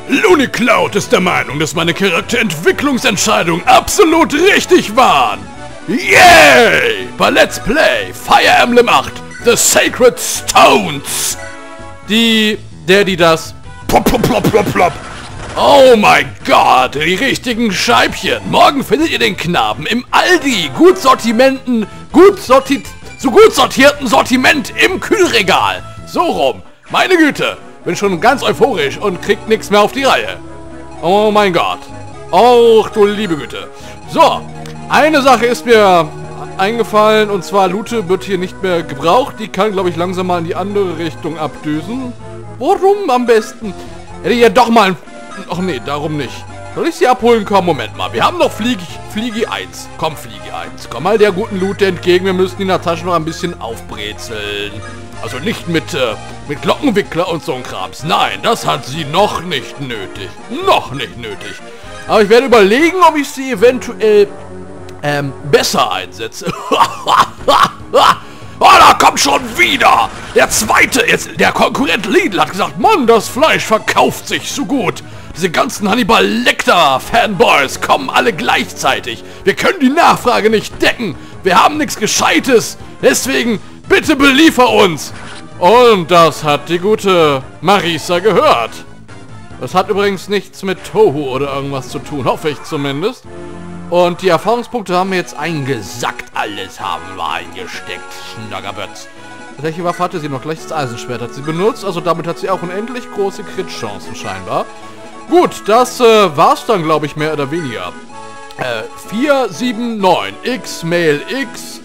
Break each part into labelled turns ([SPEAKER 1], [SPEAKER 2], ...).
[SPEAKER 1] Looney Cloud ist der Meinung, dass meine Charakterentwicklungsentscheidungen absolut richtig waren. Yay! Bei Let's Play Fire Emblem 8 The Sacred Stones. Das... Plop, plop, plop, plop, plop. Oh mein Gott, die richtigen Scheibchen. Morgen findet ihr den Knaben im Aldi. Gut sortierten Sortiment im Kühlregal. So rum. Meine Güte. Bin schon ganz euphorisch und kriegt nichts mehr auf die Reihe. Oh mein Gott. Oh, du liebe Güte. So, eine Sache ist mir eingefallen, und zwar Lute wird hier nicht mehr gebraucht. Die kann, glaube ich, langsam mal in die andere Richtung abdüsen. Warum am besten? Hätte ich ja doch mal... Ach nee, darum nicht. Soll ich sie abholen? Komm, Moment mal. Wir haben noch Fliegi 1. Komm, Fliegi 1. Komm mal der guten Lute entgegen. Wir müssen die Natascha noch ein bisschen aufbrezeln. Also nicht mit Glockenwickler und so ein Krams. Nein, das hat sie noch nicht nötig. Noch nicht nötig. Aber ich werde überlegen, ob ich sie eventuell besser einsetze. Oh, da kommt schon wieder! Der zweite, der Konkurrent Lidl hat gesagt, Mann, das Fleisch verkauft sich so gut. Diese ganzen Hannibal Lecter Fanboys kommen alle gleichzeitig. Wir können die Nachfrage nicht decken. Wir haben nichts Gescheites. Deswegen, bitte beliefer uns. Und das hat die gute Marisa gehört. Das hat übrigens nichts mit Tohu oder irgendwas zu tun, hoffe ich zumindest. Und die Erfahrungspunkte haben wir jetzt eingesackt. Alles haben wir eingesteckt. Schnaggerbötz. Welche Waffe hatte sie noch? Gleich das Eisenschwert hat sie benutzt. Also damit hat sie auch unendlich große Crit-Chancen scheinbar. Gut, das war's dann, glaube ich, mehr oder weniger. 479 X Mail X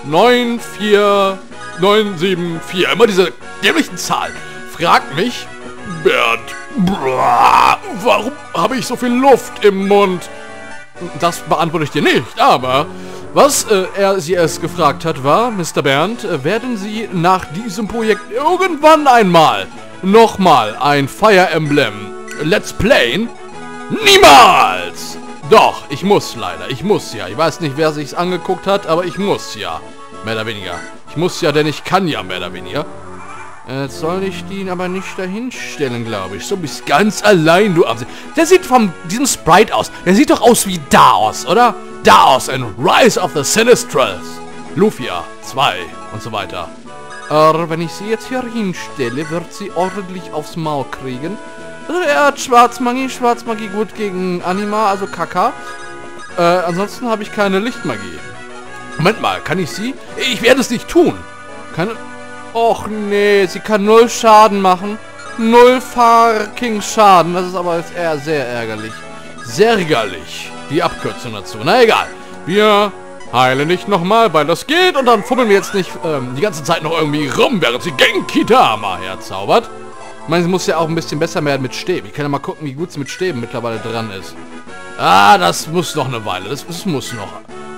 [SPEAKER 1] 94974. Immer diese dämlichen Zahlen. Fragt mich, Bernd, warum habe ich so viel Luft im Mund? Das beantworte ich dir nicht, aber was sie erst gefragt hat war, Mr. Bernd, werden Sie nach diesem Projekt irgendwann einmal nochmal ein Fire Emblem Let's Playen? Niemals! Doch, ich muss leider, ich muss ja. Ich weiß nicht, wer sich's angeguckt hat, aber ich muss ja. Mehr oder weniger. Ich muss ja, denn ich kann ja mehr oder weniger. Jetzt soll ich den aber nicht dahin stellen, glaube ich. So bist ganz allein, du Absicht. Der sieht von diesem Sprite aus. Der sieht doch aus wie Daos, oder? Daos and Rise of the Sinistrals. Lufia 2 und so weiter. Aber wenn ich sie jetzt hier hinstelle, wird sie ordentlich aufs Maul kriegen. Also er hat Schwarzmagie gut gegen Anima, also Kaka. Ansonsten habe ich keine Lichtmagie. Moment mal, kann ich sie? Ich werde es nicht tun. Och nee, sie kann 0 Schaden machen. 0 fucking Schaden. Das ist aber eher sehr ärgerlich. Sehr ärgerlich. Die Abkürzung dazu. Na egal. Wir heilen nicht nochmal, weil das geht. Und dann fummeln wir jetzt nicht die ganze Zeit noch irgendwie rum, während sie Genki Dama herzaubert. Ich meine, sie muss ja auch ein bisschen besser werden mit Stäben. Ich kann ja mal gucken, wie gut sie mit Stäben mittlerweile dran ist. Ah, das muss noch eine Weile. Das muss noch.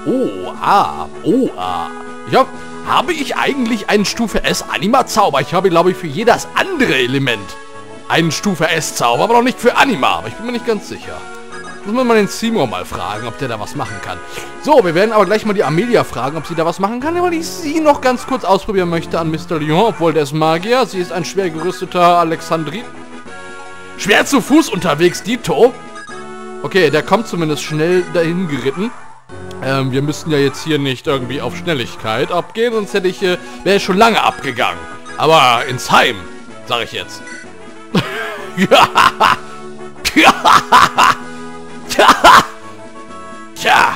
[SPEAKER 1] Habe ich eigentlich einen Stufe S Anima-Zauber? Ich habe, glaube ich, für jedes andere Element einen Stufe S-Zauber, aber noch nicht für Anima. Aber ich bin mir nicht ganz sicher. Muss man mal den Seymour mal fragen, ob der da was machen kann. So, wir werden aber gleich mal die Amelia fragen, ob sie da was machen kann, weil ich sie noch ganz kurz ausprobieren möchte an Mr. Lyon, obwohl der ist Magier. Sie ist ein schwer gerüsteter Alexandrin. Schwer zu Fuß unterwegs, Dito. Okay, der kommt zumindest schnell dahin geritten. Wir müssen ja jetzt hier nicht irgendwie auf Schnelligkeit abgehen, sonst wäre ich schon lange abgegangen. Aber ins Heim, sage ich jetzt. Tja.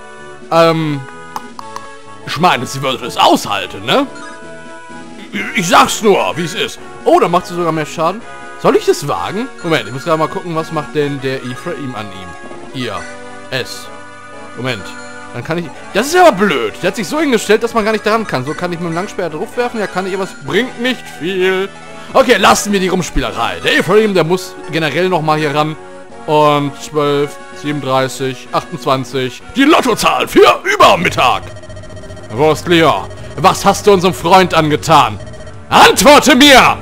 [SPEAKER 1] Ich meine, sie würde es aushalten, ne? Ich sag's nur, wie es ist. Oh, da macht sie sogar mehr Schaden. Soll ich das wagen? Moment, ich muss gerade mal gucken, was macht denn der Ephraim an ihm? Ihr. S. Moment. Dann kann ich... Das ist aber blöd. Der hat sich so hingestellt, dass man gar nicht daran kann. So kann ich mit dem Langspeer drauf werfen. Ja, kann ich, aber es bringt nicht viel. Okay, lassen wir die Rumspielerei. Der Ephraim, der muss generell nochmal hier ran. Und 12, 37, 28. Die Lottozahl für Übermittag. Wurst Leon, was hast du unserem Freund angetan? Antworte mir!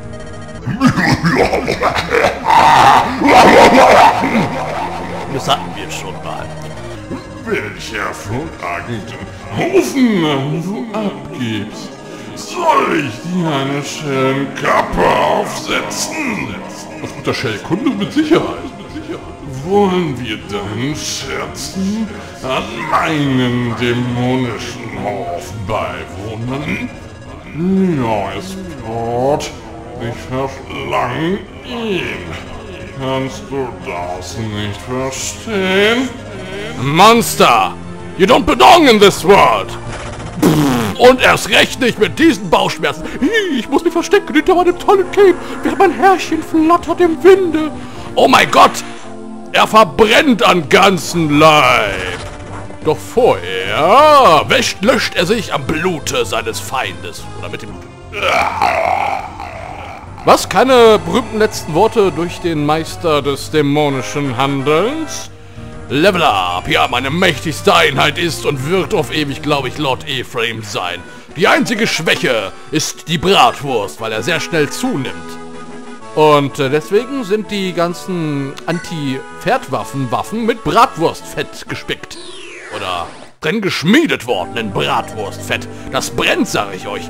[SPEAKER 1] Das hatten wir schon mal.
[SPEAKER 2] Welche hervorragenden Hosen du abgibst, soll ich dir eine schöne Kappe aufsetzen? Das unterstellt Kunde mit Sicherheit. Wollen wir dann Scherzen an meinen dämonischen Hof beiwohnen? Neues Brot, ich verschlang ihn. Kannst du das nicht verstehen?
[SPEAKER 1] Monster! You don't belong in this world! Und erst recht nicht mit diesen Bauchschmerzen. Ich muss mich verstecken hinter meinem tollen Cape, während mein Härchen flattert im Winde. Oh mein Gott! Er verbrennt an ganzen Leib. Doch vorher löscht er sich am Blute seines Feindes. Oder mit dem Blut. Was? Keine berühmten letzten Worte durch den Meister des dämonischen Handelns? Level up! Ja, meine mächtigste Einheit ist und wird auf ewig, glaube ich, Lord Ephraim sein. Die einzige Schwäche ist die Bratwurst, weil er sehr schnell zunimmt. Und deswegen sind die ganzen Anti-Pferdwaffen mit Bratwurstfett gespickt. Oder drin geschmiedet worden in Bratwurstfett. Das brennt, sage ich euch.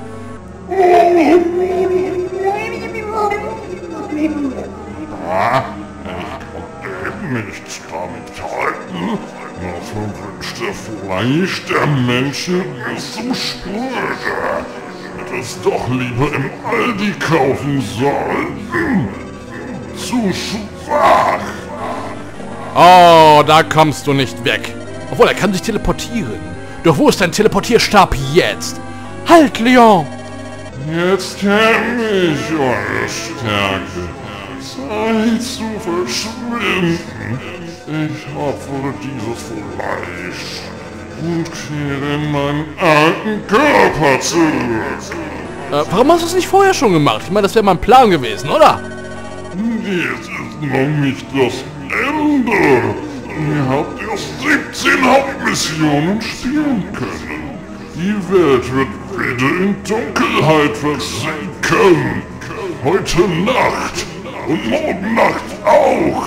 [SPEAKER 2] Ich kann nicht damit halten. Das verwünschte Fleisch der Menschen ist so spröde. Hätte es doch lieber im Aldi kaufen sollen. Zu schwach.
[SPEAKER 1] Oh, da kommst du nicht weg. Obwohl, er kann sich teleportieren. Doch wo ist dein Teleportierstab jetzt? Halt, Leon!
[SPEAKER 2] Jetzt kenn ich eure Stärke. Zeit zu verschwinden. Ich opfere dieses Fleisch und kehre in meinen alten Körper zurück.
[SPEAKER 1] Warum hast du es nicht vorher schon gemacht? Ich meine, das wäre mein Plan gewesen, oder?
[SPEAKER 2] Jetzt ist noch nicht das Ende. Ihr habt erst 17 Hauptmissionen spielen können. Die Welt wird wieder in Dunkelheit versinken. Heute Nacht und morgen Nacht auch.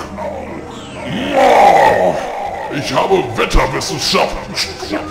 [SPEAKER 2] Oh, ich habe Wetterwissenschaften studiert.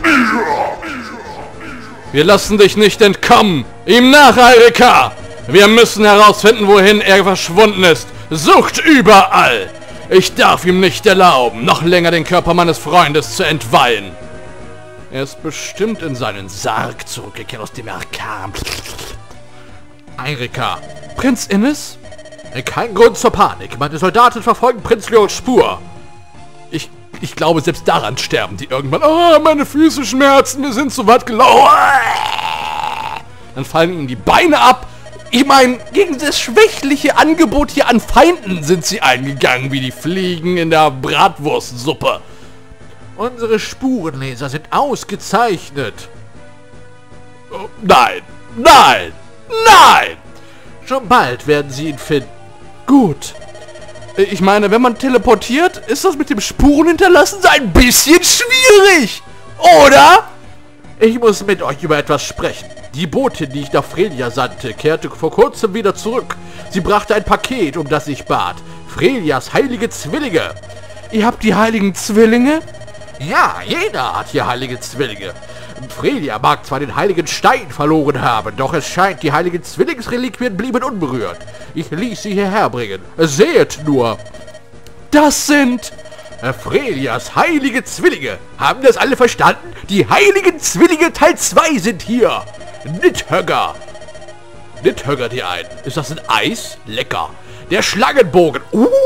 [SPEAKER 1] Wir lassen dich nicht entkommen. Ihm nach, Eirika! Wir müssen herausfinden, wohin er verschwunden ist. Sucht überall! Ich darf ihm nicht erlauben, noch länger den Körper meines Freundes zu entweihen. Er ist bestimmt in seinen Sarg zurückgekehrt, aus dem er kam. Eirika. Prinz Innes? Kein Grund zur Panik. Meine Soldaten verfolgen Prinz Leons Spur. Ich glaube, selbst daran sterben die irgendwann. Oh, meine Füße schmerzen, wir sind so weit gelaufen. Dann fallen ihnen die Beine ab. Ich meine, gegen das schwächliche Angebot hier an Feinden sind sie eingegangen, wie die Fliegen in der Bratwurstsuppe. Unsere Spurenleser sind ausgezeichnet. Oh, nein, nein, nein! Schon bald werden sie ihn finden. Gut. Ich meine, wenn man teleportiert, ist das mit dem Spuren hinterlassen so ein bisschen schwierig. Oder? Ich muss mit euch über etwas sprechen. Die Botin, die ich nach Frelia sandte, kehrte vor kurzem wieder zurück. Sie brachte ein Paket, um das ich bat. Frelias heilige Zwillinge. Ihr habt die heiligen Zwillinge? Ja, jeder hat hier heilige Zwillinge. Frelia mag zwar den heiligen Stein verloren haben, doch es scheint, die heiligen Zwillingsreliquien blieben unberührt. Ich ließ sie hierher bringen. Seht nur. Das sind Frelias heilige Zwillinge. Haben das alle verstanden? Die heiligen Zwillinge Teil 2 sind hier. Nidhögger. Nidhögger die ein. Ist das ein Eis? Lecker. Der Schlangenbogen.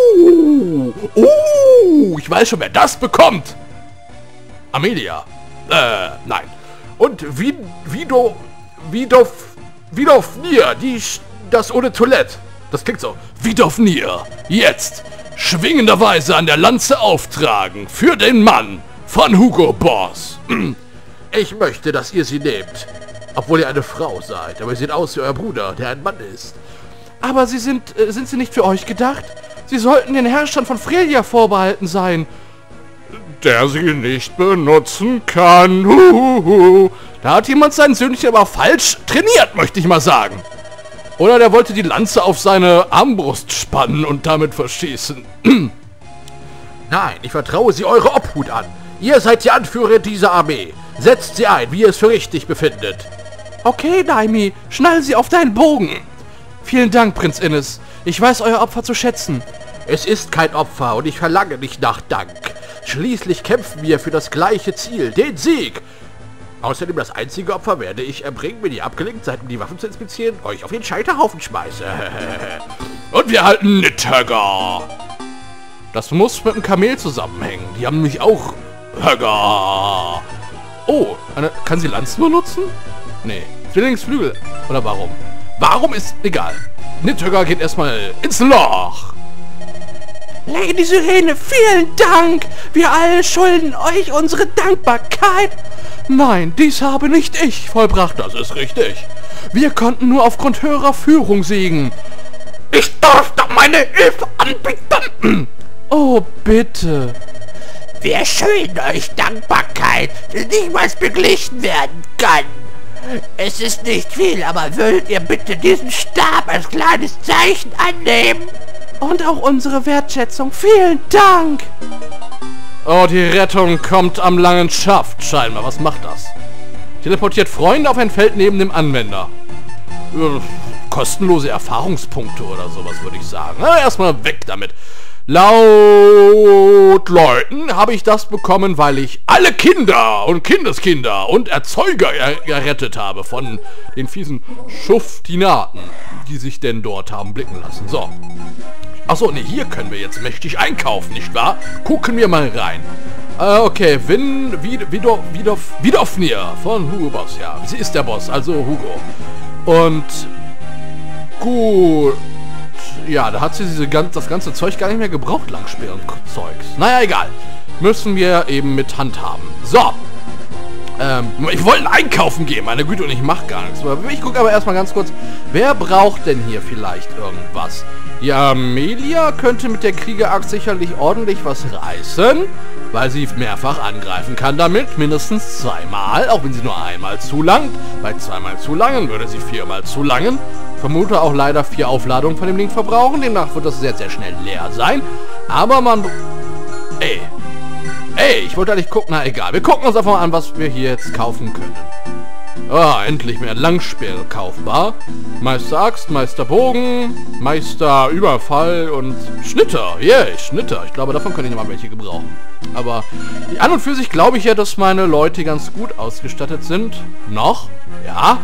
[SPEAKER 1] Ich weiß schon, wer das bekommt. Amelia. Nein. Und Vidofnir, das ohne Toilette. Das klingt so. Vidofnir. Jetzt. Schwingenderweise an der Lanze auftragen. Für den Mann von Hugo Boss. Ich möchte, dass ihr sie nehmt. Obwohl ihr eine Frau seid. Aber ihr seht aus wie euer Bruder, der ein Mann ist. Aber sind sie nicht für euch gedacht? Sie sollten den Herrschern von Frelia vorbehalten sein. Der sie nicht benutzen kann. Da hat jemand sein Söhnchen aber falsch trainiert, möchte ich mal sagen. Oder der wollte die Lanze auf seine Armbrust spannen und damit verschießen. Nein, ich vertraue sie eure Obhut an. Ihr seid die Anführer dieser Armee. Setzt sie ein, wie ihr es für richtig befindet. Okay, Daimi, schnall sie auf deinen Bogen. Vielen Dank, Prinz Innes. Ich weiß euer Opfer zu schätzen. Es ist kein Opfer und ich verlange nicht nach Dank. Schließlich kämpfen wir für das gleiche Ziel, den Sieg. Außerdem das einzige Opfer werde ich erbringen, wenn ihr abgelenkt seid, um die Waffen zu inspizieren, euch auf den Scheiterhaufen schmeiße. Und wir halten Nithögger. Das muss mit dem Kamel zusammenhängen. Die haben nämlich auch Högger. Oh, kann sie Lanzen benutzen? Nee. Zwillingsflügel. Oder warum? Warum ist egal. Nithögger geht erstmal ins Loch. Lady Sirene, vielen Dank. Wir alle schulden euch unsere Dankbarkeit. Nein, dies habe nicht ich vollbracht. Das ist richtig. Wir konnten nur aufgrund höherer Führung siegen. Ich durfte meine Hilfe anbieten. Oh, bitte.
[SPEAKER 3] Wir schulden euch Dankbarkeit, die niemals beglichen werden kann. Es ist nicht viel, aber würdet ihr bitte diesen Stab als kleines Zeichen annehmen?
[SPEAKER 1] Und auch unsere Wertschätzung. Vielen Dank. Oh, die Rettung kommt am langen Schaft, scheinbar. Was macht das? Teleportiert Freunde auf ein Feld neben dem Anwender. Kostenlose Erfahrungspunkte oder sowas, würde ich sagen. Na, erstmal weg damit. Laut Leuten habe ich das bekommen, weil ich alle Kinder und Kindeskinder und Erzeuger gerettet habe von den fiesen Schuftinaten, die sich denn dort haben blicken lassen. So. Achso, ne, hier können wir jetzt mächtig einkaufen, nicht wahr? Gucken wir mal rein. Okay, Vidofnir von Hugo Boss, ja. Sie ist der Boss, also Hugo. Und gut. Ja, da hat sie das ganze Zeug gar nicht mehr gebraucht, Langspirenzeugs. Naja, egal. Müssen wir eben mit handhaben. So. Ich wollte einkaufen gehen, meine Güte, und ich mache gar nichts. Ich gucke aber erstmal ganz kurz, wer braucht denn hier vielleicht irgendwas? Die Amelia könnte mit der Kriegerachse sicherlich ordentlich was reißen, weil sie mehrfach angreifen kann damit, mindestens zweimal, auch wenn sie nur einmal zulangt. Bei zweimal zulangen würde sie viermal zulangen. Vermute auch leider 4 Aufladungen von dem Ding verbrauchen, demnach wird das sehr, sehr schnell leer sein. Aber man... Ey, ich wollte eigentlich gucken, na egal. Wir gucken uns einfach mal an, was wir hier jetzt kaufen können. Ah, endlich mehr Langspeer kaufbar. Meister Axt, Meister Bogen, Meister Überfall und Schnitter. Yeah, Schnitter. Ich glaube, davon kann ich noch mal welche gebrauchen. Aber an und für sich glaube ich ja, dass meine Leute ganz gut ausgestattet sind. Noch? Ja.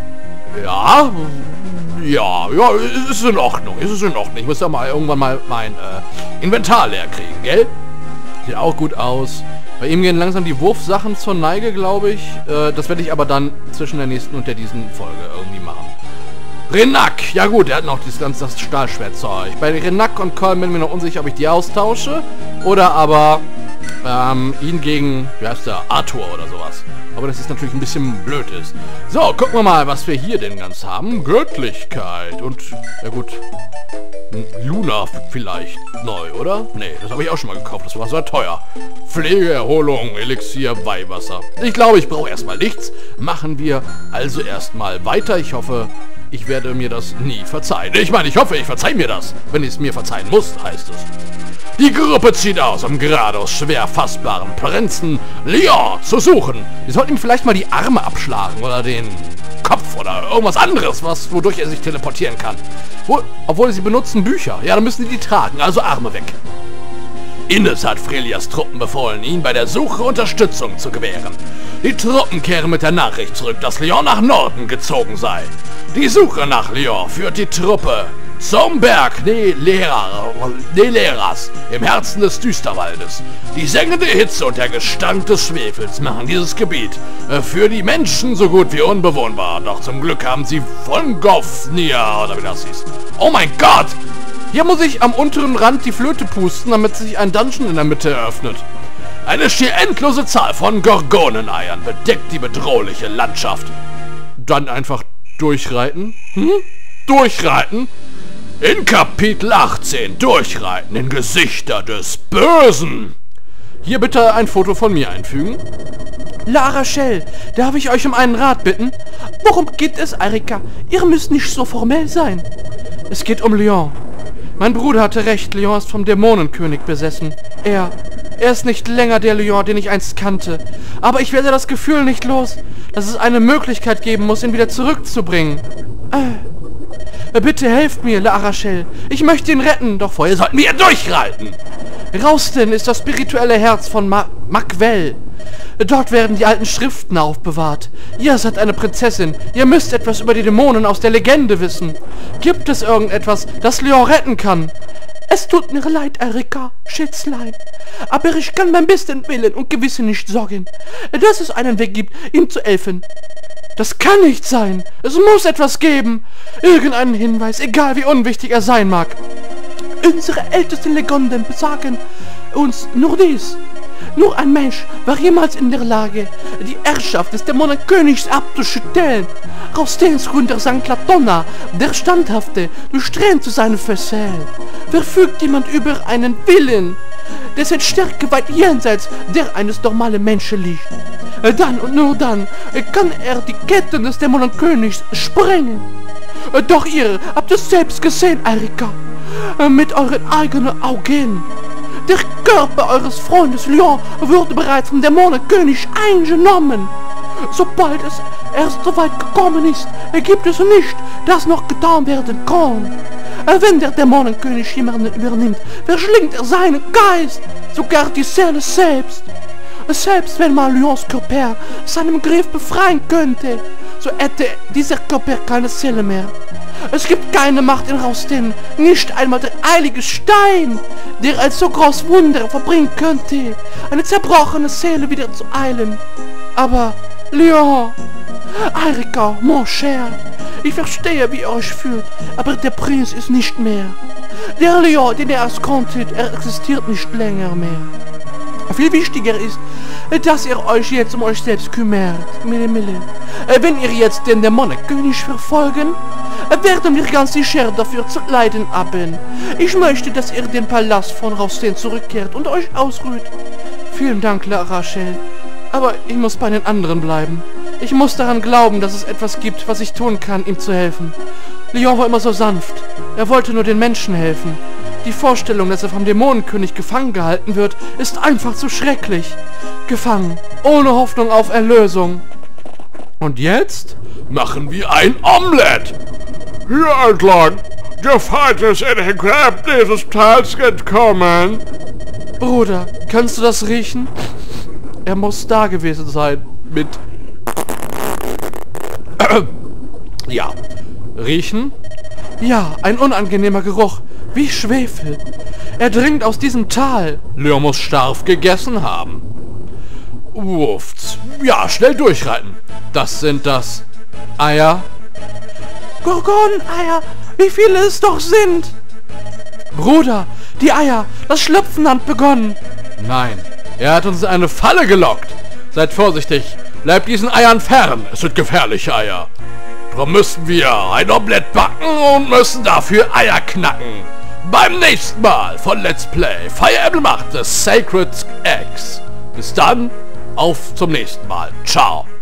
[SPEAKER 1] Ja. Ja, es ist in Ordnung. Es ist in Ordnung. Ich muss ja mal irgendwann mal mein Inventar leer kriegen, gell? Sieht auch gut aus. Bei ihm gehen langsam die Wurfsachen zur Neige, glaube ich. Das werde ich aber dann zwischen der nächsten und der diesen Folge irgendwie machen. Renak! Ja gut, er hat noch das Stahlschwertzeug. Bei Renak und Colm bin ich mir noch unsicher, ob ich die austausche. Oder aber ihn gegen, wie heißt der, Arthur oder sowas. Aber das ist natürlich ein bisschen blöd ist. So, gucken wir mal, was wir hier denn ganz haben. Göttlichkeit und, ja gut, Luna vielleicht neu, oder? Nee, das habe ich auch schon mal gekauft. Das war sehr teuer. Pflege, Erholung, Elixier, Weihwasser. Ich glaube, ich brauche erstmal nichts. Machen wir also erstmal weiter. Ich hoffe, ich werde mir das nie verzeihen. Ich meine, ich hoffe, ich verzeihe mir das. Wenn ich es mir verzeihen muss, heißt es. Die Gruppe zieht aus, um gerade aus schwer fassbaren Prinzen Leon zu suchen. Wir sollten ihm vielleicht mal die Arme abschlagen oder den Kopf oder irgendwas anderes, wodurch er sich teleportieren kann. Obwohl sie benutzen Bücher. Ja, dann müssen die tragen, also Arme weg. Innes hat Frelias Truppen befohlen, ihn bei der Suche Unterstützung zu gewähren. Die Truppen kehren mit der Nachricht zurück, dass Leon nach Norden gezogen sei. Die Suche nach Leon führt die Truppe zum Berg Neleras im Herzen des Düsterwaldes. Die sengende Hitze und der Gestank des Schwefels machen dieses Gebiet für die Menschen so gut wie unbewohnbar. Doch zum Glück haben sie von Gofnir, oder wie das hieß. Oh mein Gott! Hier muss ich am unteren Rand die Flöte pusten, damit sich ein Dungeon in der Mitte eröffnet. Eine schier endlose Zahl von Gorgoneneiern bedeckt die bedrohliche Landschaft. Dann einfach durchreiten? Durchreiten? In Kapitel 18 durchreiten in Gesichter des Bösen. Hier bitte ein Foto von mir einfügen. Lara Shell, darf ich euch um einen Rat bitten? Worum geht es, Erika? Ihr müsst nicht so formell sein. Es geht um Leon. Mein Bruder hatte recht, Leon ist vom Dämonenkönig besessen. Er ist nicht länger der Leon, den ich einst kannte. Aber ich werde das Gefühl nicht los, dass es eine Möglichkeit geben muss, ihn wieder zurückzubringen. Bitte helft mir, La Rachel. Ich möchte ihn retten, doch vorher sollten wir durchreiten. Raustin ist das spirituelle Herz von Macwell. Dort werden die alten Schriften aufbewahrt. Ihr seid eine Prinzessin. Ihr müsst etwas über die Dämonen aus der Legende wissen. Gibt es irgendetwas, das Lyon retten kann? Es tut mir leid, Erika, Schätzlein. Aber ich kann beim besten Willen und Gewissen nicht sorgen, dass es einen Weg gibt, ihm zu helfen. Das kann nicht sein. Es muss etwas geben. Irgendeinen Hinweis, egal wie unwichtig er sein mag. Unsere ältesten Legenden besagen uns nur dies. Nur ein Mensch war jemals in der Lage, die Herrschaft des Dämonenkönigs abzuschütteln. Raustins Gründer St. Latona, der Standhafte, durchtrennt zu seinen Fesseln. Verfügt jemand über einen Willen, dessen Stärke weit jenseits der eines normalen Menschen liegt. Dann und nur dann kann er die Ketten des Dämonenkönigs sprengen. Doch ihr habt es selbst gesehen, Erika, mit euren eigenen Augen. Der Körper eures Freundes Lyon wurde bereits vom Dämonenkönig eingenommen. Sobald es erst so weit gekommen ist, gibt es nicht, das noch getan werden kann. Wenn der Dämonenkönig jemanden übernimmt, verschlingt er seinen Geist, sogar die Seele selbst. Selbst wenn man Lyons Körper seinem Griff befreien könnte, so hätte dieser Körper keine Seele mehr. Es gibt keine Macht in Raustin, nicht einmal der heilige Stein, der als so groß Wunder verbringen könnte, eine zerbrochene Seele wieder zu heilen. Aber Lyon, Erika, mon cher, ich verstehe, wie ihr euch fühlt, aber der Prinz ist nicht mehr. Der Lyon, den ihr erst konntet, er existiert nicht länger mehr. Viel wichtiger ist, dass ihr euch jetzt um euch selbst kümmert. Wenn ihr jetzt den Dämonenkönig verfolgen, werden wir ganz sicher dafür zu leiden haben. Ich möchte, dass ihr den Palast von Raustin zurückkehrt und euch ausruht. Vielen Dank, La Rachel. Aber ich muss bei den anderen bleiben. Ich muss daran glauben, dass es etwas gibt, was ich tun kann, ihm zu helfen. Lyon war immer so sanft. Er wollte nur den Menschen helfen. Die Vorstellung, dass er vom Dämonenkönig gefangen gehalten wird, ist einfach zu schrecklich. Gefangen, ohne Hoffnung auf Erlösung. Und jetzt
[SPEAKER 2] Machen wir ein Omelett. Hier entlang. Der Feind ist in den Gräben dieses Tals entkommen.
[SPEAKER 1] Bruder, kannst du das riechen? Er muss da gewesen sein. Mit... Ja. Riechen? Ja, ein unangenehmer Geruch. Wie Schwefel. Er dringt aus diesem Tal. Lyon muss scharf gegessen haben. Wuffts. Ja, schnell durchreiten. Das sind das... Eier. Gorgoneier. Wie viele es doch sind. Bruder, die Eier. Das Schlüpfen hat begonnen. Nein, er hat uns in eine Falle gelockt. Seid vorsichtig. Bleibt diesen Eiern fern. Es sind gefährliche Eier. Darum müssen wir ein Omelett backen und müssen dafür Eier knacken. Beim nächsten Mal von Let's Play Fire Emblem macht The Sacred Eggs. Bis dann, auf zum nächsten Mal. Ciao.